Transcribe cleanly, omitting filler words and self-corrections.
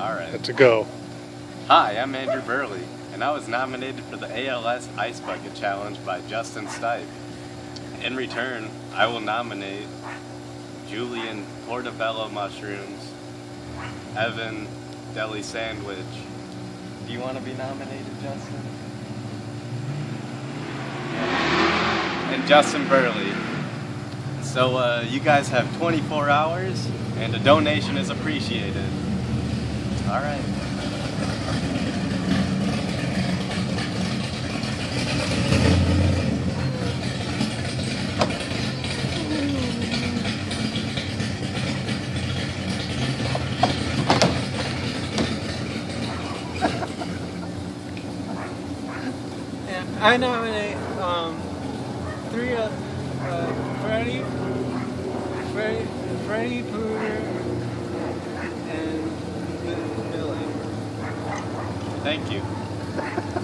Alright. to go. Hi, I'm Andrew Burley, and I was nominated for the ALS Ice Bucket Challenge by Justin Stipe. In return, I will nominate Julian Portobello Mushrooms, Evan Deli Sandwich. Do you want to be nominated, Justin? And Justin Burley. So you guys have 24 hours, and a donation is appreciated. All right. I nominate three of Freddie Pooter, and Billy. Thank you.